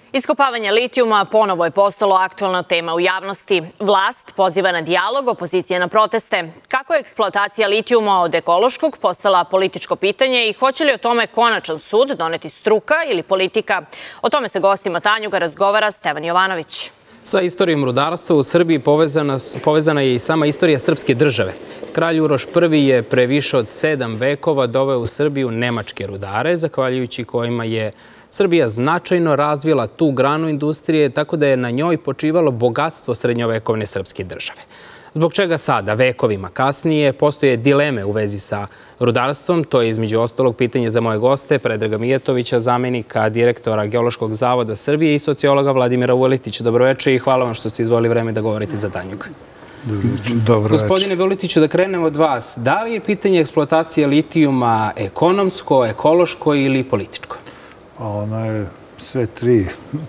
Iskopavanje litijuma ponovo je postalo aktualna tema u javnosti. Vlast poziva na dijalog, opozicija na proteste. Kako je eksploatacija litijuma od ekološkog postala političko pitanje i hoće li o tome konačan sud doneti struka ili politika? O tome sa gostima Tanjuga razgovara Stevan Jovanović. Sa istorijom rudarstva u Srbiji povezana je i sama istorija srpske države. Kralj Uroš I je pre više od 7 vekova doveo u Srbiju nemačke rudare, zahvaljujući kojima je Srbija značajno razvila tu granu industrije, tako da je na njoj počivalo bogatstvo srednjovekovne srpske države. Zbog čega sada, vekovima kasnije, postoje dileme u vezi sa rudarstvom? To je između ostalog pitanje za moje goste, Predraga Mijatovića, zamenika direktora Geološkog zavoda Srbije i sociologa Vladimira Vuletića. Dobroveče i hvala vam što ste izdvojili vreme da govorite za Tanjug. Dobroveče. Gospodine Vuletiću, da krenemo od vas. Da li je pitanje eksploatacije litijuma ekonomsko, ekološko ili političko? Ono je sve tri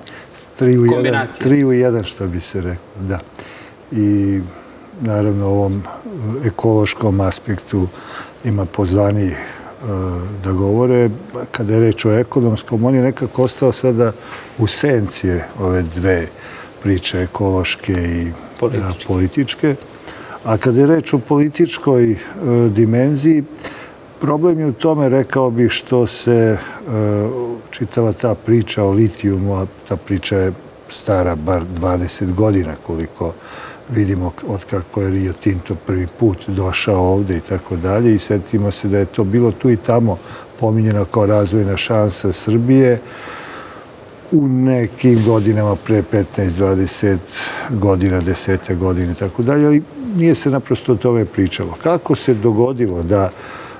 u jedan, što bi se rekao, da. I naravno u ovom ekološkom aspektu ima pozvanijih da govore. Kada je reč o ekonomskom, on je nekako ostao sada u senci ove dve priče, ekološke i političke. A kada je reč o političkoj dimenziji, problem je u tome, rekao bih, što se čitava ta priča o litijumu, a ta priča je stara bar 20 godina, koliko vidimo od kako je Rio Tinto prvi put došao ovde i tako dalje. I setimo se da je to bilo tu i tamo pominjeno kao razvojna šansa Srbije u nekim godinama pre 15-20 godina, 10 godina i tako dalje, ali nije se naprosto o tome pričalo. Kako se dogodilo da,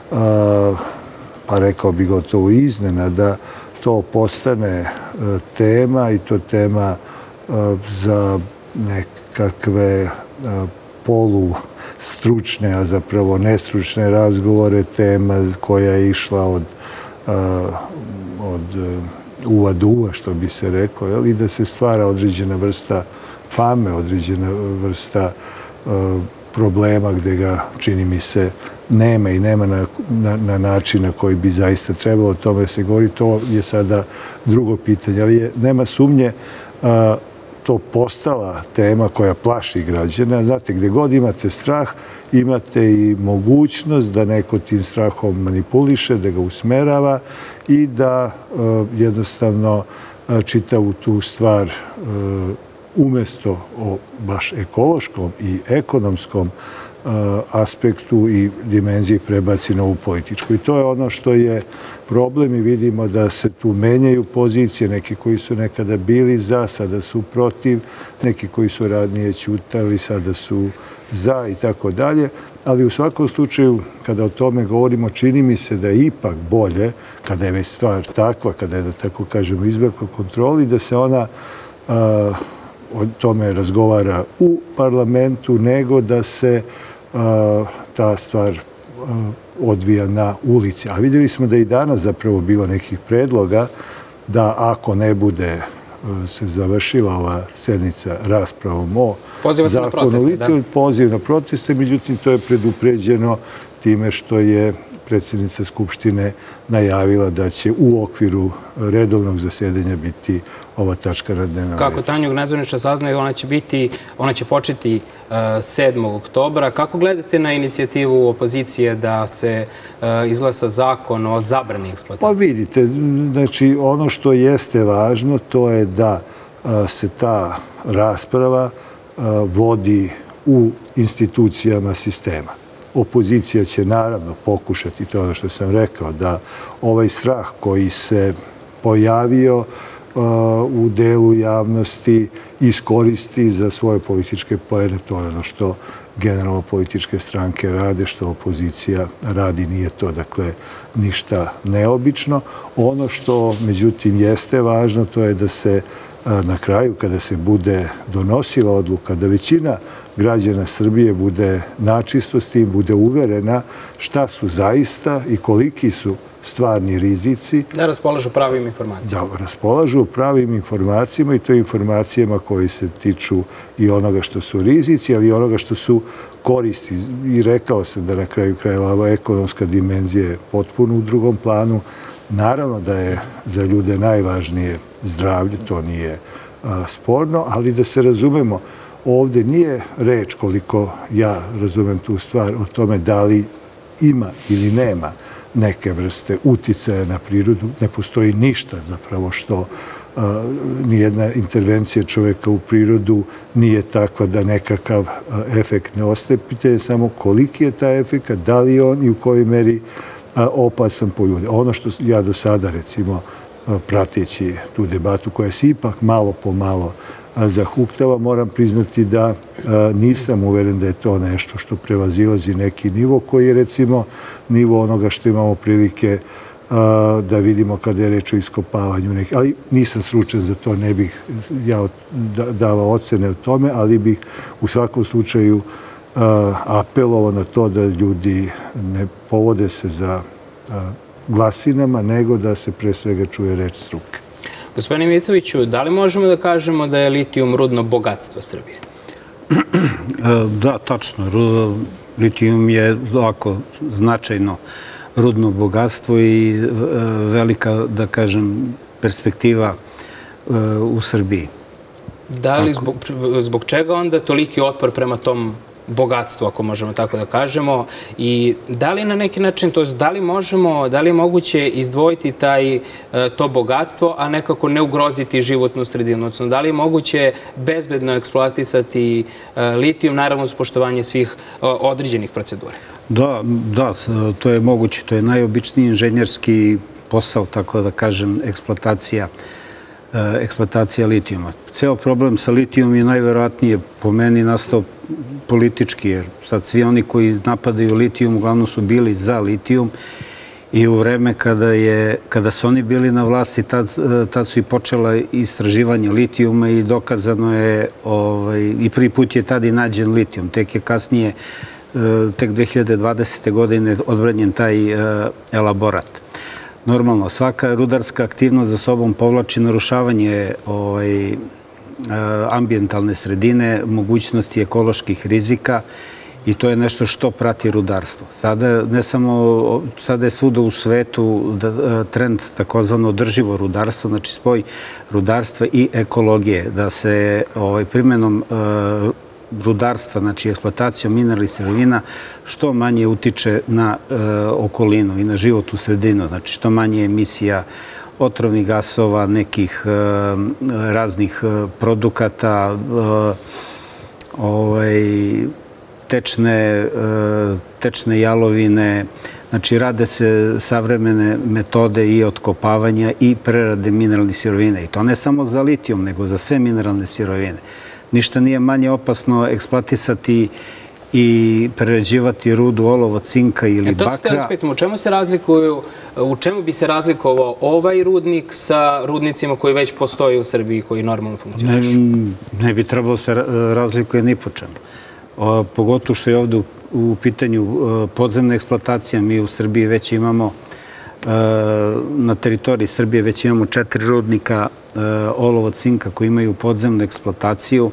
pa rekao bih gotovo iznenada, to postane tema i to tema za nekakve polustručne, a zapravo nestručne razgovore, tema koja je išla od uva do uva, što bi se reklo, i da se stvara određena vrsta fame, određena vrsta problema gde ga, čini mi se, nema i nema na način na koji bi zaista trebalo o tome se govori. To je sada drugo pitanje, ali nema sumnje to postala tema koja plaši građana. Znate, gde god imate strah, imate i mogućnost da neko tim strahom manipuliše, da ga usmerava i da jednostavno čitavu tu stvar umesto o baš ekološkom i ekonomskom aspektu i dimenziji prebaci na ovu političku. I to je ono što je problem i vidimo da se tu menjaju pozicije, neki koji su nekada bili za, sada su protiv, neki koji su radnije ćutali, sada su za i tako dalje. Ali u svakom slučaju, kada o tome govorimo, čini mi se da je ipak bolje, kada je već stvar takva, kada je, da tako kažemo, izbjegla kontroli, da se ona o tome razgovara u parlamentu, nego da se ta stvar odvija na ulici. A vidjeli smo da i danas zapravo bilo nekih predloga da ako ne bude se završila ova sednica raspravom o zakonu litiju, poziv na proteste, međutim to je predupređeno time što je predsjednica Skupštine najavila da će u okviru redovnog zasedanja biti ova tačka na dnevnom redu. Kako Tanjug nezvanično saznaje, ona će početi 7. oktobra. Kako gledate na inicijativu opozicije da se izglasa zakon o zabrani eksploatacije? Pa vidite, znači ono što jeste važno to je da se ta rasprava vodi u institucijama sistema. Opozicija će naravno pokušati, to je ono što sam rekao, da ovaj strah koji se pojavio u delu javnosti iskoristi za svoje političke poene. To je ono što generalno političke stranke rade, što opozicija radi. Nije to, dakle, ništa neobično. Ono što, međutim, jeste važno, to je da se na kraju, kada se bude donosila odluka, da većina građana Srbije bude načisto s tim, bude uverena šta su zaista i koliki su stvarni rizici. Da raspolažu pravim informacijama. Da raspolažu pravim informacijama i to informacijama koji se tiču i onoga što su rizici, ali i onoga što su koristi. I rekao sam da na kraju krajeva ova ekonomska dimenzija je potpuno u drugom planu. Naravno da je za ljude najvažnije zdravlju, to nije sporno, ali da se razumemo, ovde nije reč, koliko ja razumem tu stvar, o tome da li ima ili nema neke vrste uticaja na prirodu. Ne postoji ništa zapravo što nijedna intervencija čoveka u prirodu nije takva da nekakav efekt ne ostaje. Pitanje je samo koliki je taj efekt, da li je on i u kojoj meri opasan po ljude. Ono što ja do sada, recimo, prateći tu debatu koja se ipak malo po malo zahuktava, moram priznati da nisam uveren da je to nešto što prevazilazi neki nivo koji je, recimo, nivo onoga što imamo prilike da vidimo kada je reč o iskopavanju nekih. Ali nisam stručan za to, ne bih ja davao ocene o tome, ali bih u svakom slučaju apelovao na to da ljudi ne povode se za glasinama, nego da se pre svega čuje reč struke. Gospodine Mitoviću, da li možemo da kažemo da je litijum rudno bogatstvo Srbije? Da, tačno. Litijum je ovako značajno rudno bogatstvo i velika, da kažem, perspektiva u Srbiji. Da li zbog čega onda toliki otpor prema tom bogatstvu, ako možemo tako da kažemo, i da li na neki način, to je da li je moguće izdvojiti to bogatstvo, a nekako ne ugroziti životnu sredinu, odnosno da li je moguće bezbedno eksploatisati litijum, naravno uz poštovanje svih određenih procedura? Da, to je moguće. To je najobičniji inženjerski posao, tako da kažem, eksploatacija litijuma. Ceo problem sa litijumom je najverovatnije po meni nastao politički, jer sad svi oni koji napadaju litijum uglavnom su bili za litijum i u vreme kada su oni bili na vlasti, tad su i počela istraživanje litijuma i dokazano je, i prvi put je tad i nađen litijum. Tek je kasnije, tek 2020. godine odbranjen taj elaborat. Normalno, svaka rudarska aktivnost za sobom povlači narušavanje ambijentalne sredine, mogućnosti ekoloških rizika i to je nešto što prati rudarstvo. Sada je svuda u svetu trend takozvano održivo rudarstvo, znači spoj rudarstva i ekologije, da se primjenom rudarstva, znači eksploatacijom mineralnih sirovina, što manje utiče na okolinu i na životnu sredinu, znači što manje emisija otrovnih gasova, nekih raznih produkata, tečne jalovine. Znači, rade se savremene metode i otkopavanja i prerade mineralnih sirovina. I to ne samo za litijum, nego za sve mineralne sirovine. Ništa nije manje opasno eksploatisati i prerađivati rudu olovo, cinka ili bakra. To se htjela spitam, u čemu bi se razlikovao ovaj rudnik sa rudnicima koji već postoje u Srbiji, koji normalno funkcionišu? Ne bi trebalo se razlikuje ni po čemu. Pogotovo što je ovdje u pitanju podzemna eksploatacija. Mi u Srbiji već imamo, na teritoriji Srbije već imamo 4 rudnika olovo, cinka koji imaju podzemnu eksploataciju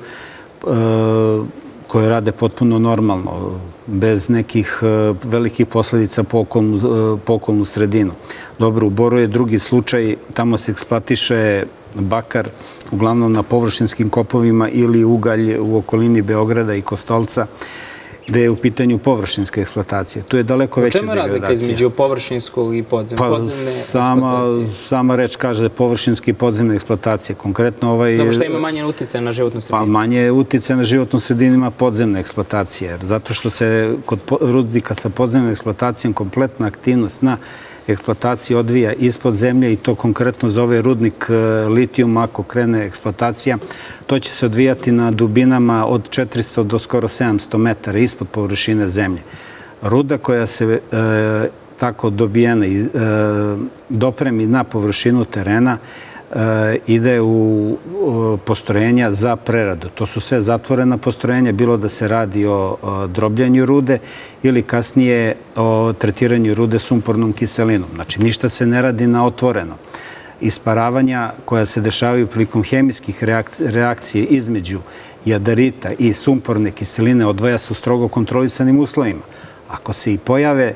koje rade potpuno normalno, bez nekih velikih posledica po okolnu sredinu. Dobro, u Boru je drugi slučaj, tamo se eksploatiše bakar, uglavnom na površinskim kopovima ili ugalj u okolini Beograda i Kostolca, gde je u pitanju površinska eksploatacija. Tu je daleko veća degradacija. U čemu je razlika između površinskog i podzemne eksploatacije? Sama reč kaže površinska i podzemna eksploatacija. Konkretno Dobro, što ima manje uticaja na životnu sredinu? Pa manje uticaja na životnu sredinu ima podzemna eksploatacija. Zato što se kod rudnika sa podzemnom eksploatacijom kompletna aktivnost na eksploataciji odvija ispod zemlje i to konkretno zove rudnik litijuma. Ako krene eksploatacija, to će se odvijati na dubinama od 400 do skoro 700 metara ispod površine zemlje. Ruda koja se tako dobijena dopremi na površinu terena ide u postrojenja za preradu. To su sve zatvorena postrojenja, bilo da se radi o drobljanju rude ili kasnije o tretiranju rude sumpornom kiselinom. Znači, ništa se ne radi na otvoreno. Isparavanja koja se dešavaju prilikom hemijskih reakcije između jadarita i sumporne kiseline odvaja se u strogo kontrolisanim uslovima. Ako se i pojave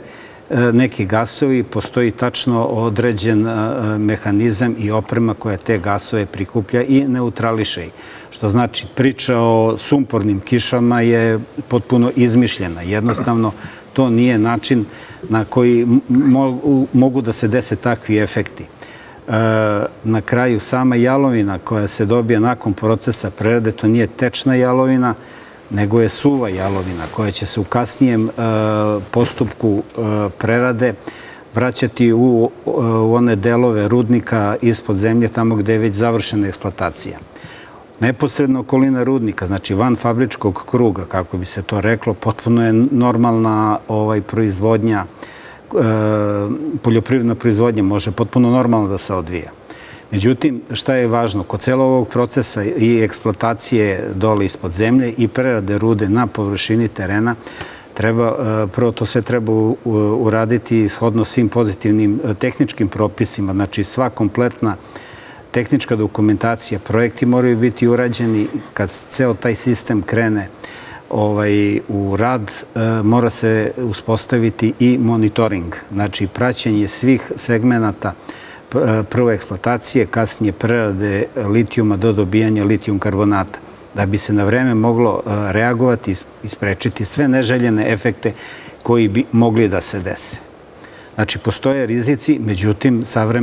neki gasovi, postoji tačno određen mehanizam i oprema koja te gasove prikuplja i neutrališe ih. Što znači, priča o sumpornim kišama je potpuno izmišljena. Jednostavno, to nije način na koji mogu da se dese takvi efekti. Na kraju, sama jalovina koja se dobije nakon procesa prerade, to nije tečna jalovina, nego je suva jalovina koja će se u kasnijem postupku prerade vraćati u one delove rudnika ispod zemlje, tamo gde je već završena eksploatacija. Neposredno okolina rudnika, znači van fabričkog kruga, kako bi se to reklo, potpuno je normalna proizvodnja, poljoprivredna proizvodnja može potpuno normalno da se odvija. Međutim, šta je važno? Kod celog ovog procesa i eksploatacije dole ispod zemlje i prerade rude na površini terena, prvo to sve treba uraditi shodno svim pozitivnim tehničkim propisima, znači sva kompletna tehnička dokumentacija, projekti moraju biti urađeni. Kad ceo taj sistem krene u rad, mora se uspostaviti i monitoring, znači praćenje svih segmenata prvo eksploatacije, kasnije prerade litijuma do dobijanja litijum karbonata, da bi se na vreme moglo reagovati i sprečiti sve neželjene efekte koji bi mogli da se dese. Znači, postoje rizici, međutim,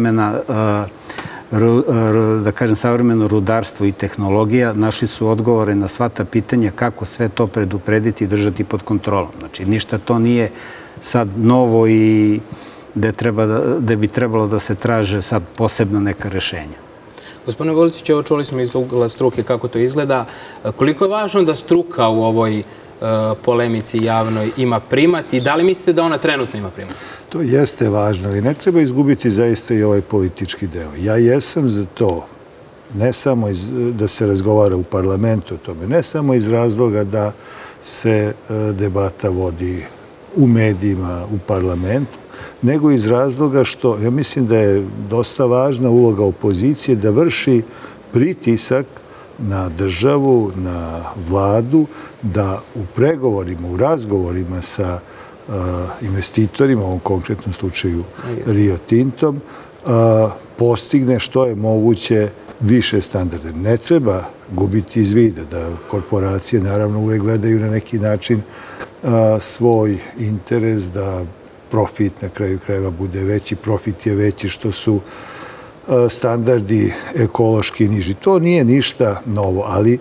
savremeno rudarstvo i tehnologija našli su odgovore na sva ta pitanja kako sve to preduprediti i držati pod kontrolom. Znači, ništa to nije sad novo i gde bi trebalo da se traže sad posebna neka rešenja. Gospodine Vuletić, evo čuli smo iz ugla struke kako to izgleda. Koliko je važno da struka u ovoj polemici javnoj ima primat i da li mislite da ona trenutno ima primat? To jeste važno, ali ne treba izgubiti zaista i ovaj politički deo. Ja jesam za to, ne samo da se razgovara u parlamentu o tome, ne samo iz razloga da se debata vodi u medijima, u parlamentu, nego iz razloga što, ja mislim da je dosta važna uloga opozicije da vrši pritisak na državu, na vladu, da u pregovorima, u razgovorima sa investitorima, u ovom konkretnom slučaju Rio Tintom, postigne što je moguće više standarde. Ne treba gubiti iz vida da korporacije naravno uvek gledaju na neki način svoj interes, da profit na kraju krajeva bude veći. Profit je veći što su standardi ekološki niži. To nije ništa novo, ali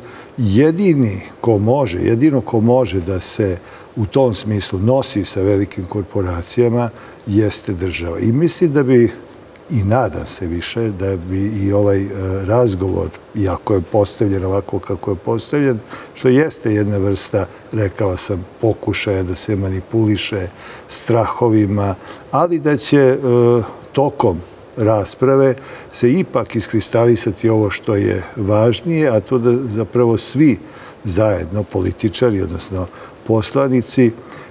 jedino ko može da se u tom smislu nosi sa velikim korporacijama jeste država. I mislim da bi, i nadam se više, da bi i ovaj razgovor, iako je postavljen ovako kako je postavljen, što jeste jedna vrsta, rekao sam, pokušaja da se manipuliše strahovima, ali da će tokom rasprave se ipak iskristalisati ovo što je važnije, a to da zapravo svi zajedno, političari, odnosno poslanici,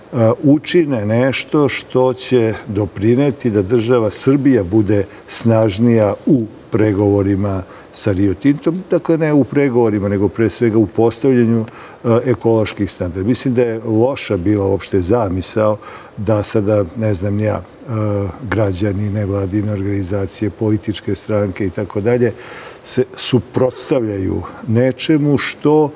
učine nešto što će doprineti da država Srbija bude snažnija u pregovorima sa Rio Tintom. Dakle, ne u pregovorima, nego pre svega u postavljanju ekoloških standarda. Mislim da je loša bila uopšte zamisao da sada, ne znam ja, građani, nevladine organizacije, političke stranke i tako dalje se suprotstavljaju nečemu što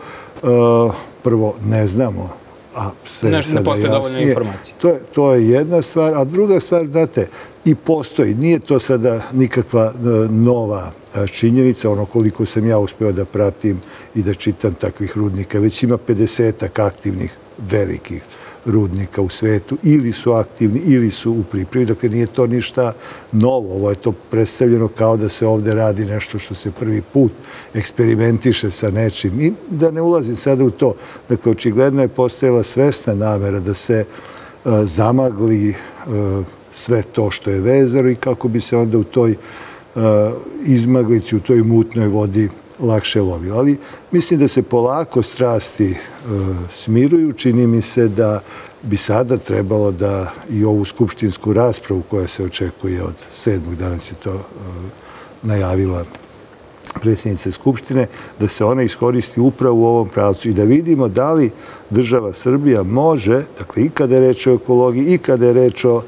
prvo ne znamo, a sve je sada jasnije. To je jedna stvar, a druga stvar, znate, i postoji. Nije to sada nikakva nova činjenica, ono koliko sam ja uspeo da pratim i da čitam takvih rudnika. Već ima 50-ak aktivnih velikih rudnika u svetu, ili su aktivni, ili su u pripremi. Dakle, nije to ništa novo. Ovo je to predstavljeno kao da se ovde radi nešto što se prvi put eksperimentiše sa nečim. I da ne ulazim sada u to. Dakle, očigledno je postojala svesna namera da se zamagli sve to što je vezano i kako bi se onda u toj izmaglici, u toj mutnoj vodi lakše lovio. Ali mislim da se polako strasti smiruju. Čini mi se da bi sada trebalo da i ovu skupštinsku raspravu koja se očekuje od 7. danas je to najavila predsjednica Skupštine, da se ona iskoristi upravo u ovom pravcu i da vidimo da li država Srbija može, dakle i kada je reč o ekologiji i kada je reč o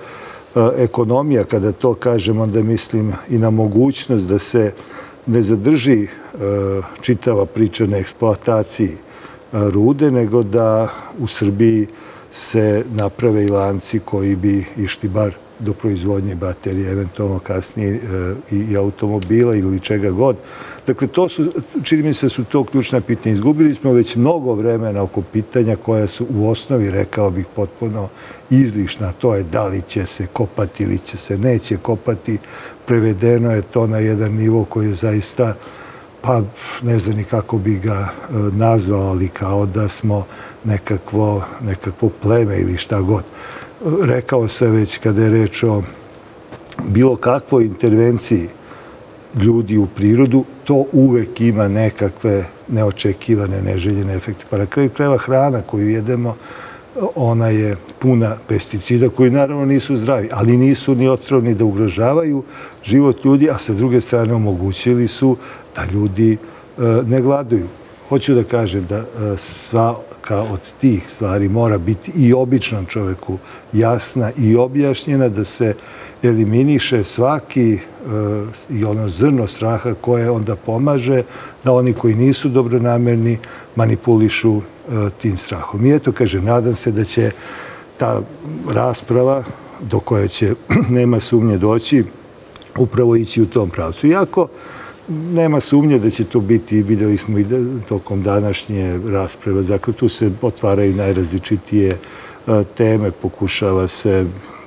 ekonomija, kada to kažem, onda mislim i na mogućnost da se ne zadrži čitava priča na eksploataciji rude, nego da u Srbiji se naprave i lanci koji bi išli bar do proizvodnje baterije, eventualno kasnije i automobila ili čega god. Dakle, čini mi se su to ključna pitanja. Izgubili smo već mnogo vremena oko pitanja koja su u osnovi, rekao bih, potpuno izlišna. To je da li će se kopati ili će se neće kopati. Prevedeno je to na jedan nivo koji je zaista, pa ne znam ni kako bi ga nazvao, ali kao da smo nekakvo pleme ili šta god. Rekao sam već kada je reč o bilo kakvoj intervenciji ljudi u prirodu, to uvek ima nekakve neočekivane, neželjene efekte. Pa na kraju krajeva hrana koju jedemo, ona je puna pesticida koji naravno nisu zdravi, ali nisu ni otrovni da ugrožavaju život ljudi, a sa druge strane omogućili su da ljudi ne gladuju. Hoću da kažem da svaka od tih stvari mora biti i običnom čoveku jasna i objašnjena, da se eliminiše svaki i ono zrno straha koje onda pomaže da oni koji nisu dobronamerni manipulišu tim strahom. I eto, kažem, nadam se da će ta rasprava do koje će, nema sumnje, doći, upravo ići u tom pravcu. Iako nema sumnje da će to biti, videli smo i tokom današnje rasprave, dakle tu se otvaraju najrazličitije teme, pokušava se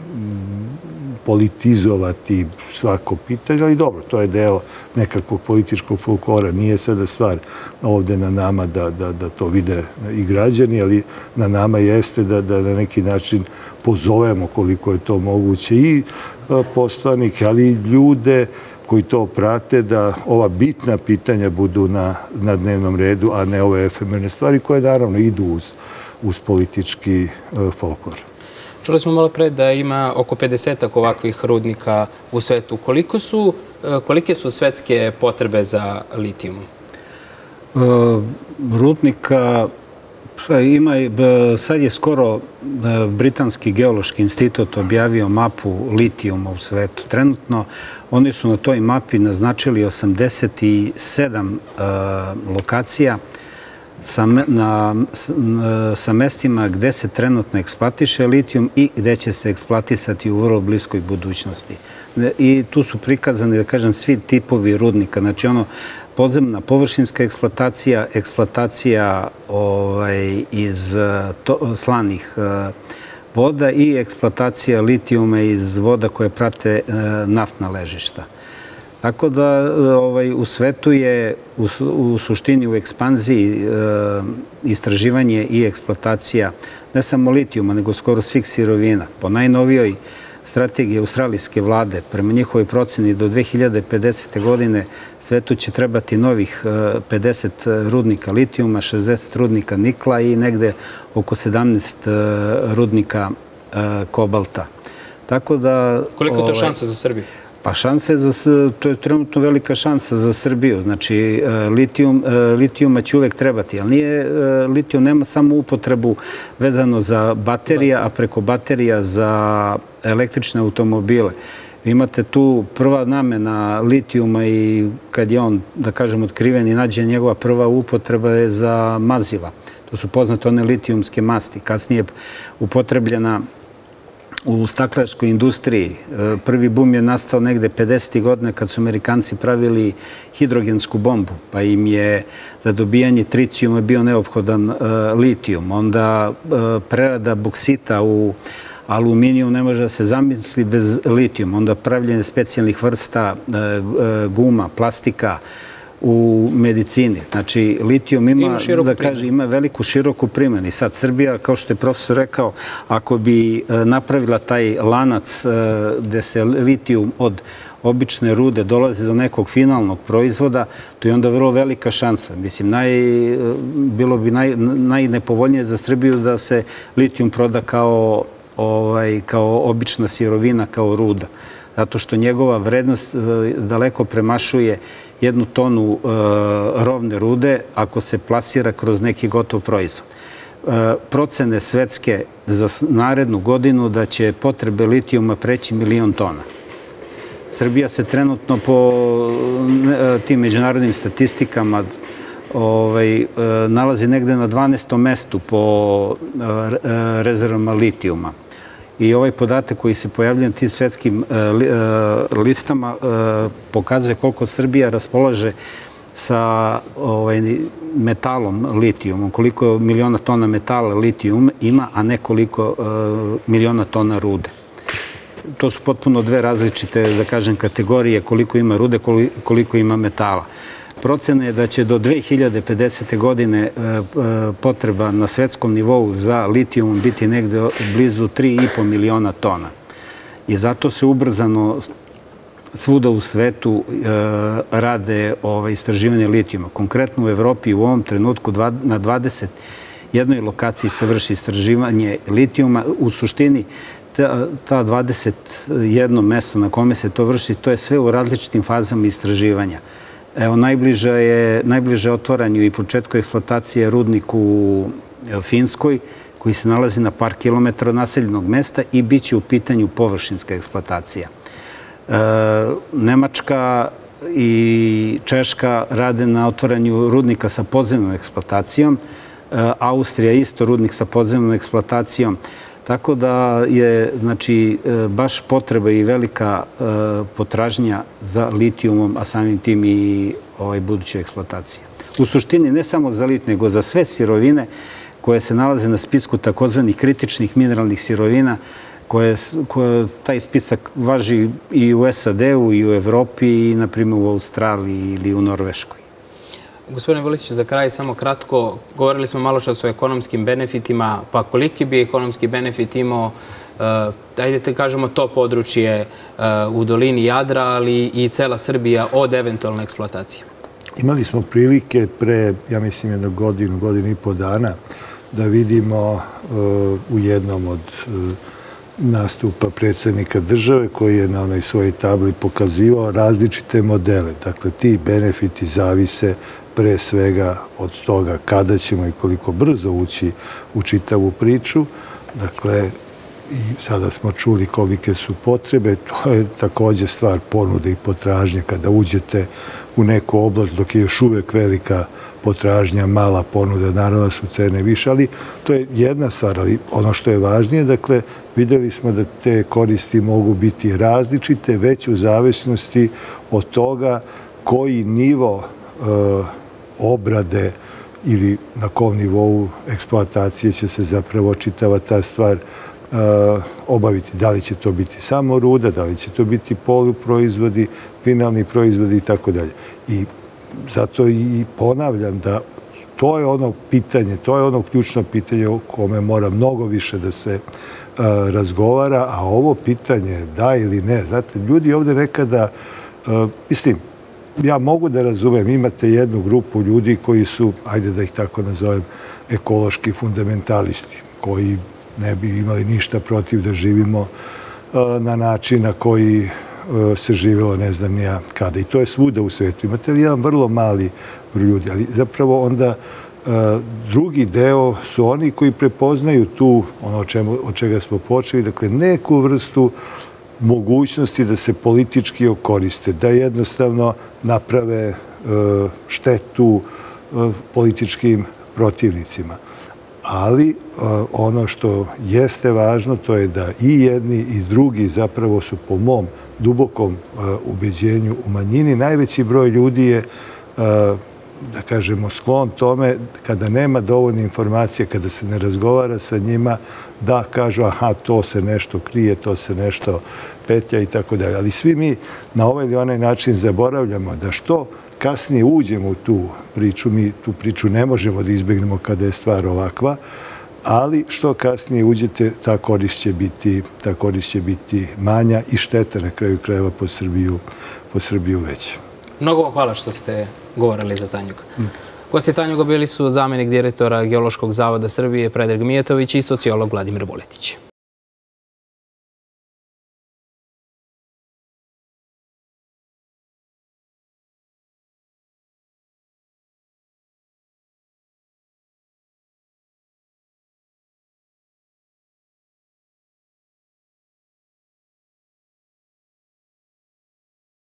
politizovati svako pitanje, ali dobro, to je deo nekakvog političkog folklora. Nije sada stvar ovde na nama da to vide i građani, ali na nama jeste da na neki način pozovemo koliko je to moguće i poslanike, ali i ljude koji to prate, da ova bitna pitanja budu na dnevnom redu, a ne ove efemerne stvari koje naravno idu uz politički folklor. Čuli smo malo pre da ima oko 50 ovakvih rudnika u svetu. Kolike su svetske potrebe za litijumom? Rudnika ima, sad je skoro Britanski geološki institut objavio mapu litijuma u svetu. Trenutno oni su na toj mapi naznačili 87 lokacija sa mestima gde se trenutno eksploatiše litijum i gde će se eksploatisati u vrlo bliskoj budućnosti. I tu su prikazani, da kažem, svi tipovi rudnika. Znači, podzemna površinska eksploatacija, eksploatacija iz slanih voda i eksploatacija litijuma iz voda koje prate naftna ležišta. Tako da u svetu je u suštini u ekspanziji istraživanje i eksploatacija ne samo litijuma, nego skoro svih sirovina. Po najnovijoj strategiji australijske vlade, prema njihovoj proceni do 2050. godine svetu će trebati novih 50 rudnika litijuma, 60 rudnika nikla i negde oko 17 rudnika kobalta. Tako da... Koliko je to šansa za Srbiju? Pa to je trenutno velika šansa za Srbiju. Znači, litijuma će uvek trebati, ali litijum nema samo upotrebu vezano za baterije, a preko baterija za električne automobile. Imate tu prva namena litijuma i kad je on, da kažem, otkriven i nađe njegova prva upotreba je za maziva. To su poznate one litijumske masti. Kasnije upotrebljena u staklarskoj industriji. Prvi bum je nastao negde 50. godina kad su Amerikanci pravili hidrogensku bombu, pa im je za dobijanje tricijuma bio neophodan litijum. Onda prerada boksita u aluminiju ne može da se zamisli bez litijuma. Onda pravljenje specijalnih vrsta guma, plastika u medicini. Znači, litijum ima veliku široku primjenu. I sad Srbija, kao što je profesor rekao, ako bi napravila taj lanac gde se litijum od obične rude dolazi do nekog finalnog proizvoda, to je onda vrlo velika šansa. Mislim, bilo bi najnepovoljnije za Srbiju da se litijum proda kao obična sirovina, kao ruda. Zato što njegova vrednost daleko premašuje 1 tonu rovne rude ako se plasira kroz neki gotov proizvod. procene svetske za narednu godinu da će potrebe litijuma preći 1.000.000 tona. Srbija se trenutno po tim međunarodnim statistikama nalazi negde na 12. mestu po rezervama litijuma. I ovaj podatak koji se pojavlja na tim svetskim listama pokazuje koliko Srbija raspolaže sa metalom litijumom, koliko 1.000.000 tona metala litijum ima, a ne koliko 1.000.000 tona rude. To su potpuno dve različite, da kažem, kategorije koliko ima rude, koliko ima metala. Procena je da će do 2050. godine potreba na svetskom nivou za litijumom biti negde blizu 3,5 miliona tona. I zato se ubrzano svuda u svetu rade istraživanje litijuma. Konkretno u Evropi u ovom trenutku na 21 lokaciji se vrši istraživanje litijuma. U suštini ta 21 mesto na kome se to vrši, to je sve u različitim fazama istraživanja. Evo, najbliže otvaranju i početku eksploatacije rudnik u Finskoj, koji se nalazi na par kilometara od naseljenog mesta i bit će u pitanju površinska eksploatacija. Nemačka i Češka rade na otvaranju rudnika sa podzemnom eksploatacijom. Austrija isto rudnik sa podzemnom eksploatacijom. Tako da je, znači, baš potreba i velika potražnja za litijumom, a samim tim i buduće eksploatacije. U suštini ne samo za litijum, nego za sve sirovine koje se nalaze na spisku takozvanih kritičnih mineralnih sirovina, taj spisak važi i u SAD-u, i u Evropi, i, na primjer, u Australiji ili u Norveškoj. Gospodine Vuletiću, za kraj samo kratko, govorili smo malo čas o ekonomskim benefitima, pa koliki bi ekonomski benefit imao, ajde te kažemo, to područje u dolini Jadra, ali i cela Srbija od eventualne eksploatacije? Imali smo prilike pre, ja mislim, jednu godinu i po dana, da vidimo u jednom od nastupa predsjednika države koji je na onoj svojoj tabli pokazivao različite modele. Dakle, ti benefiti zavise pre svega od toga kada ćemo i koliko brzo ući u čitavu priču. Dakle, i sada smo čuli kolike su potrebe. To je također stvar ponude i potražnje. Kada uđete u neku oblast dok je još uvek velika potražnja, mala ponuda, naravno su cene više, ali to je jedna stvar. Ali ono što je važnije, dakle, videli smo da te koristi mogu biti različite, već u zavisnosti od toga koji nivo obrade ili na kom nivou eksploatacije će se zapravo čitava ta stvar obaviti. Da li će to biti samo ruda, da li će to biti poluproizvodi, finalni proizvodi i tako dalje. I zato i ponavljam da to je ono pitanje, to je ono ključno pitanje o kome mora mnogo više da se razgovara, a ovo pitanje da ili ne, znate, ljudi ovdje nekada, mislim, ja mogu da razumem, imate jednu grupu ljudi koji su, ajde da ih tako nazovem, ekološki fundamentalisti, koji ne bi imali ništa protiv da živimo na način na koji se živjelo ne znam ja kada. I to je svuda u svijetu. Imate li jedan vrlo mali broj ljudi, ali zapravo onda drugi deo su oni koji prepoznaju tu, ono od čega smo počeli, dakle neku vrstu mogućnosti da se politički okoriste, da jednostavno naprave štetu političkim protivnicima. Ali ono što jeste važno, to je da i jedni i drugi zapravo su po mom dubokom ubeđenju u manjini. Najveći broj ljudi je, da kažemo, sklon tome kada nema dovoljne informacije, kada se ne razgovara sa njima, da kažu aha, to se nešto krije, to se nešto petlja i tako dalje. Ali svi mi na ovaj ili onaj način zaboravljamo da što kasnije uđemo u tu priču, mi tu priču ne možemo da izbjegnemo kada je stvar ovakva, ali što kasnije uđete, ta korist će biti manja i šteta na kraju krajeva po Srbiju veća. Mnogo vam hvala što ste govorili za Tanjuga. Gosti Tanjuga bili su zamjenik direktora Geološkog zavoda Srbije Predrag Mijatović i sociolog Vladimir Vuletić.